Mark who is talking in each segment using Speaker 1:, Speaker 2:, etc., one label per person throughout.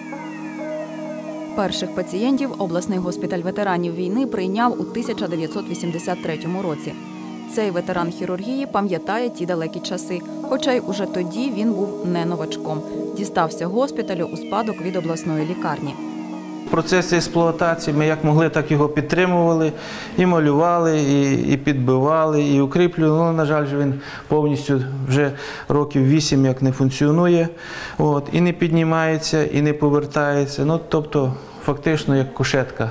Speaker 1: Перших пацієнтів обласний госпіталь ветеранів війни прийняв у 1983 році. Цей ветеран хірургії пам'ятає ті далекі часи, хоча й уже тоді він був не новачком. Дістався госпіталю у спадок від обласної лікарні.
Speaker 2: В процесі експлуатації ми як могли, так його підтримували, і малювали, і підбивали, і укріплювали. Ну, на жаль, він повністю вже років 8 як не функціонує, і не піднімається, і не повертається. Ну, тобто, фактично, як кушетка.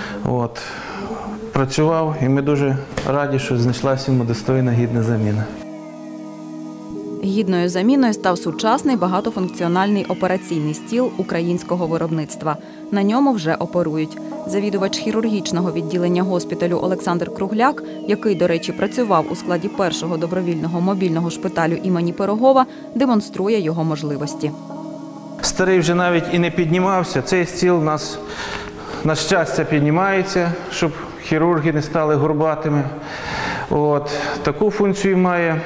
Speaker 2: Працював, і ми дуже раді, що знайшлася йому достойна, гідна заміна.
Speaker 1: Гідною заміною став сучасний багатофункціональний операційний стіл українського виробництва. На ньому вже оперують. Завідувач хірургічного відділення госпіталю Олександр Кругляк, який, до речі, працював у складі першого добровільного мобільного шпиталю імені Пирогова, демонструє його можливості.
Speaker 2: Старий вже навіть і не піднімався. Цей стіл у нас, на щастя, піднімається, щоб хірурги не стали горбатими. Таку функцію має.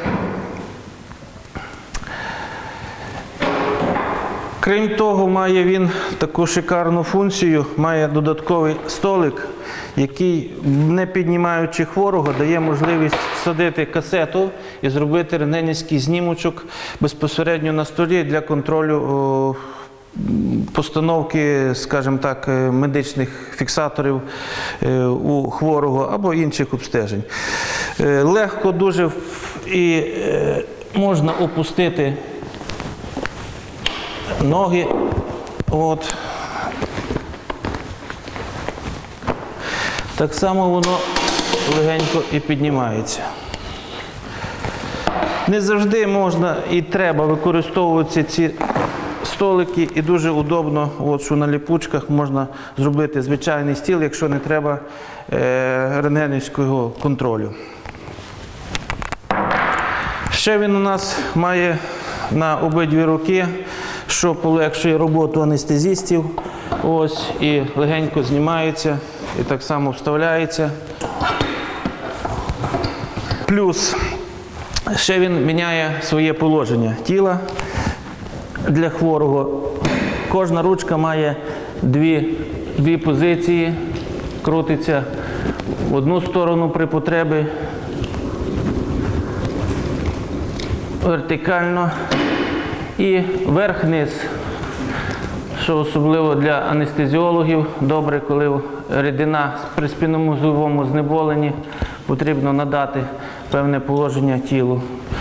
Speaker 2: Крім того, має він таку шикарну функцію, має додатковий столик, який, не піднімаючи хворого, дає можливість всадити касету і зробити рентгенівський знімочок безпосередньо на столі для контролю постановки, скажімо так, медичних фіксаторів у хворого або інших обстежень. Легко дуже і можна опустити ноги. Так само воно легенько і піднімається. Не завжди можна і треба використовувати ці столики, і дуже удобно, що на ліпучках можна зробити звичайний стіл, якщо не треба рентгенівського контролю. Ще він у нас має на обидві руки, що полегшує роботу анестезистів. І легенько знімається, і так само вставляється. Плюс ще він міняє своє положення тіла для хворого. Кожна ручка має дві позиції, крутиться в одну сторону при потребі, вертикально, і вверх-вниз, що особливо для анестезіологів добре, коли рідина при спинномозговому знеболенні, потрібно надати певне положення тілу.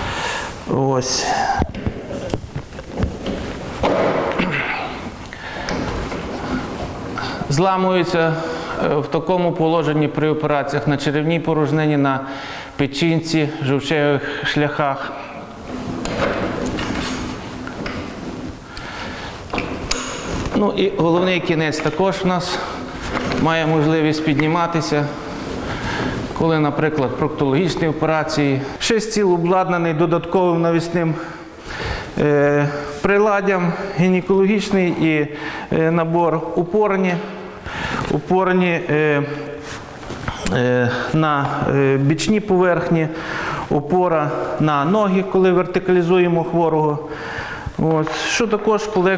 Speaker 2: Зламується в такому положенні при операціях на черевній порожнині, на печінці, жовчевих шляхах. І головний кінець також у нас має можливість підніматися, коли, наприклад, проктологічні операції. Ще стіл обладнаний додатковим навісним приладдям, гінекологічний і набор опорні на бічні поверхні, опора на ноги, коли вертикалізуємо хворого, що також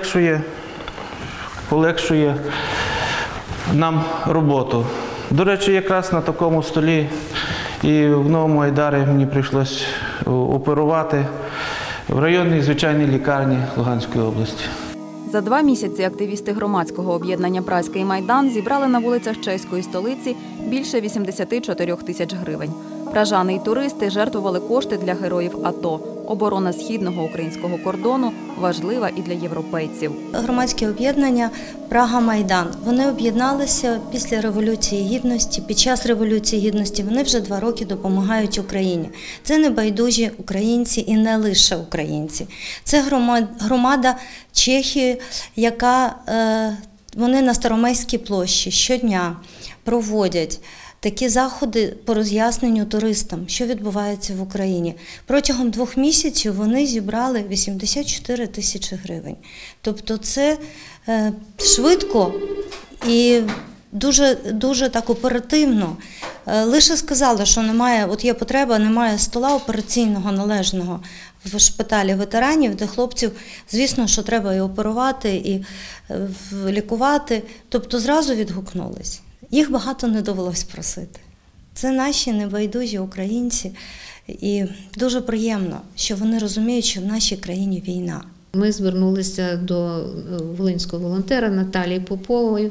Speaker 2: полегшує нам роботу. До речі, якраз на такому столі і в Новому Айдарі мені прийшлось оперувати в районній звичайній лікарні Луганської області.
Speaker 1: За 2 місяці активісти громадського об'єднання «Празький майдан» зібрали на вулицях чеської столиці більше 84 тисяч гривень. Пражани й туристи жертвували кошти для героїв АТО. Оборона східного українського кордону важлива і для європейців.
Speaker 3: Громадське об'єднання «Прага-Майдан». Вони об'єдналися після Революції Гідності. Під час Революції Гідності вони вже 2 роки допомагають Україні. Це небайдужі українці і не лише українці. Це громада Чехії, яка вони на Старомайській площі щодня проводять такі заходи по роз'ясненню туристам, що відбувається в Україні. Протягом 2 місяців вони зібрали 84 тисячі гривень. Тобто це швидко і дуже так оперативно. Лише сказали, що немає, є потреба, немає стола операційного належного в шпиталі ветеранів, де хлопців, звісно, що треба і оперувати, і лікувати. Тобто зразу відгукнулись. Їх багато не довелось просити. Це наші небайдужі українці. І дуже приємно, що вони розуміють, що в нашій країні війна.
Speaker 4: Ми звернулися до волинського волонтера Наталії Попової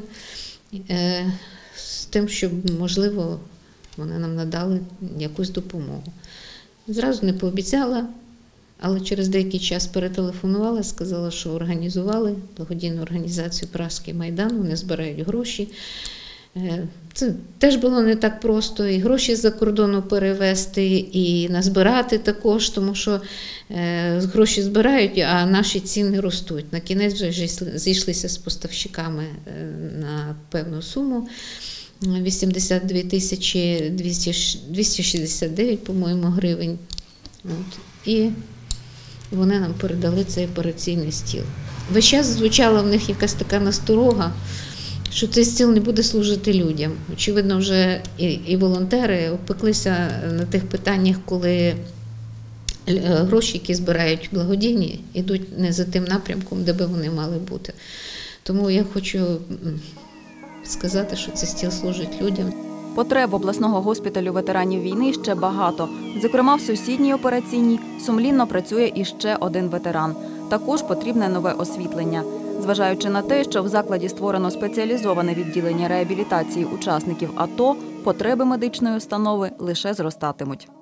Speaker 4: з тим, щоб, можливо, вони нам надали якусь допомогу. Зразу не пообіцяла, але через деякий час перетелефонувала, сказала, що організували благодійну організацію «Пражський майдан», вони збирають гроші. Це теж було не так просто, і гроші з-за кордону перевезти, і назбирати також, тому що гроші збирають, а наші ціни ростуть. На кінець вже зійшлися з поставщиками на певну суму, 82 тисячі 269, по-моєму, гривень. І вони нам передали цей операційний стіл. Весь час звучала в них якась така насторога, що цей стіл не буде служити людям. Очевидно, вже і волонтери опеклися на тих питаннях, коли гроші, які збирають благодійні, йдуть не за тим напрямком, де би вони мали бути. Тому я хочу сказати, що цей стіл служить людям.
Speaker 1: Потреб обласного госпіталю ветеранів війни ще багато. Зокрема, в сусідній операційній сумлінно працює іще один ветеран. Також потрібне нове освітлення. Зважаючи на те, що в закладі створено спеціалізоване відділення реабілітації учасників АТО, потреби медичної установи лише зростатимуть.